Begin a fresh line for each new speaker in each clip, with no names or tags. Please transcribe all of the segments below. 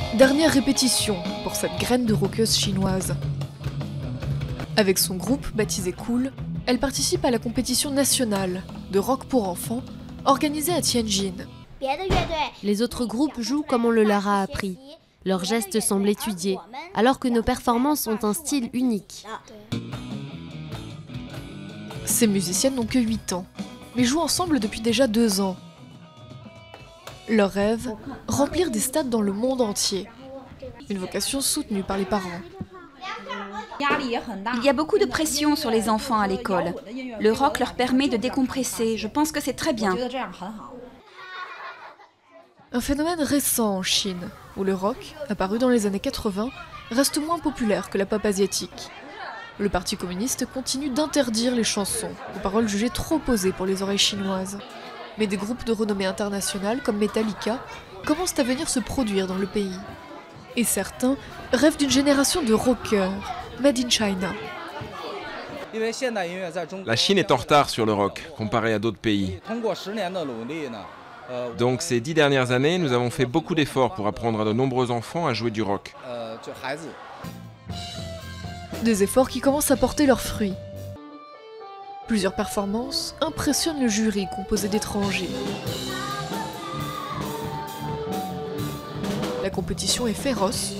Dernière répétition pour cette graine de rockeuse chinoise. Avec son groupe, baptisé Cool, elle participe à la compétition nationale de rock pour enfants organisée à Tianjin.
Les autres groupes jouent comme on le leur a appris. Leurs gestes semblent étudiés, alors que nos performances ont un style unique.
Ces musiciennes n'ont que 8 ans, mais jouent ensemble depuis déjà 2 ans. Leur rêve, remplir des stades dans le monde entier. Une vocation soutenue par les parents.
Il y a beaucoup de pression sur les enfants à l'école. Le rock leur permet de décompresser. Je pense que c'est très bien.
Un phénomène récent en Chine, où le rock, apparu dans les années 80, reste moins populaire que la pop asiatique. Le Parti communiste continue d'interdire les chansons, aux paroles jugées trop posées pour les oreilles chinoises. Mais des groupes de renommée internationale comme Metallica commencent à venir se produire dans le pays. Et certains rêvent d'une génération de rockers, made in China.
La Chine est en retard sur le rock, comparé à d'autres pays. Donc ces 10 dernières années, nous avons fait beaucoup d'efforts pour apprendre à de nombreux enfants à jouer du rock.
Des efforts qui commencent à porter leurs fruits. Plusieurs performances impressionnent le jury composé d'étrangers. La compétition est féroce.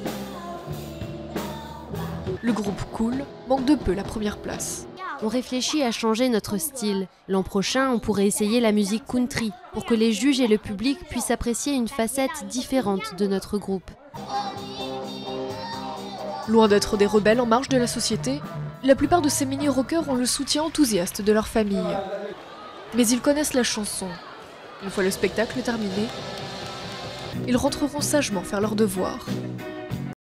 Le groupe Cool manque de peu la première place.
On réfléchit à changer notre style. L'an prochain, on pourrait essayer la musique country, pour que les juges et le public puissent apprécier une facette différente de notre groupe.
Loin d'être des rebelles en marge de la société, la plupart de ces mini-rockers ont le soutien enthousiaste de leur famille. Mais ils connaissent la chanson. Une fois le spectacle terminé, ils rentreront sagement faire leurs devoirs.